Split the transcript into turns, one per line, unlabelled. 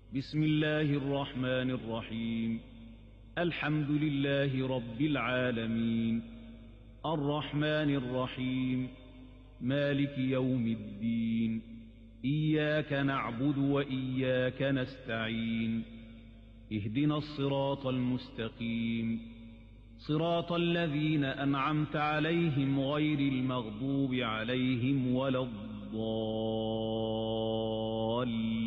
بسم الله الرحمن الرحيم. الحمد لله رب العالمين، الرحمن الرحيم، مالك يوم الدين. إياك نعبد وإياك نستعين. اهدنا الصراط المستقيم، صراط الذين أنعمت عليهم غير المغضوب عليهم ولا الضالين.